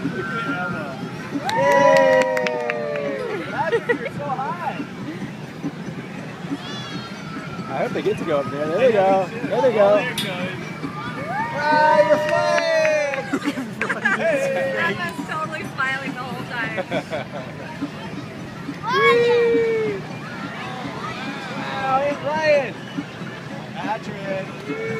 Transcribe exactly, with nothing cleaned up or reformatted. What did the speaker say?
Yay! You're so high. I hope they get to go up there. There they go. There they go. Ah, you're flying! Grandma's totally smiling the whole time. Wow, he's flying! Patrick!